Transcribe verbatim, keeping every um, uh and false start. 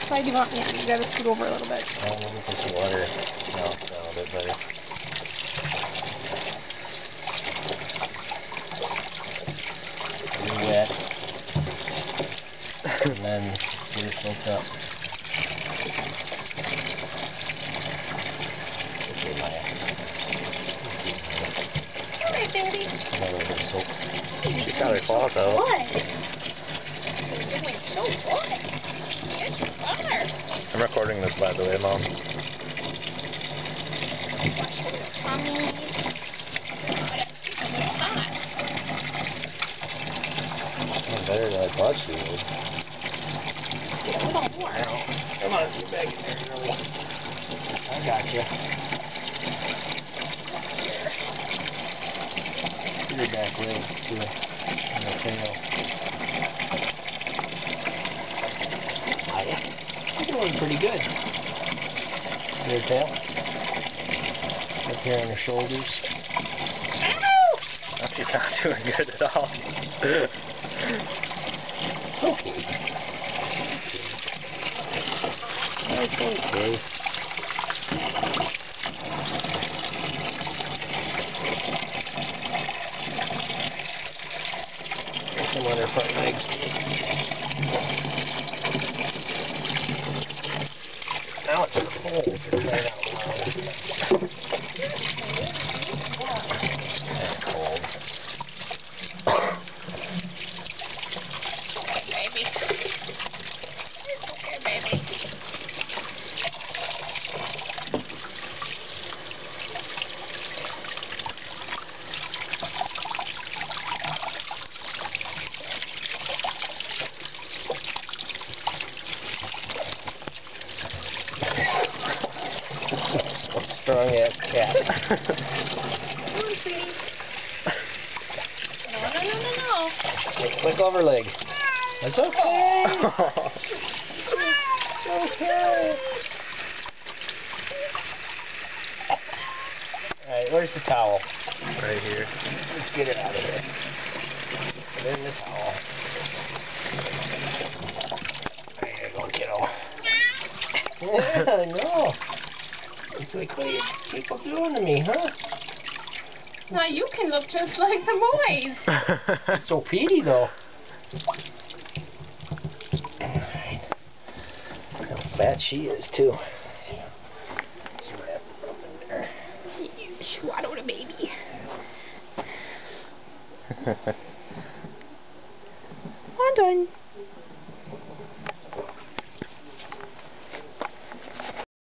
side do you want? Yeah, you gotta scoot over a little bit. Oh, let me put some water. No, no, a bit better. Really wet. And then get it soaked up. Okay, Maya. Alright, baby. Just a little bit of soap. She's got her claws out. You're doing so good. Yes, you are. I'm recording this, by the way, Mom. Watch for your tummy. Oh, that's becoming hot. Oh, better than I thought she would. Let's get a little more. Come on, get back in there, girlie. I got you. Your back legs too, and the tail. Oh, yeah. You're doing pretty good. Your tail. Up here on her shoulders. No, she's not doing good at all. Okay. That's okay. Here's some other front legs. Now it's cold for crying out loud. It's kind of cold. Baby. It's okay, baby. Strong ass cat. Come on, sweetie. No, no, no, no, no. Hey, click over leg. That's okay. It's okay. Alright, where's the towel? Right here. Let's get it out of here. Put it in the towel. There you go, kiddo. Yeah, I know. It's like, what are you people doing to me, huh? Now you can look just like the boys. So Petey, though. Alright. How fat she is, too. See what happened up in there. You swallowed a baby. I'm done.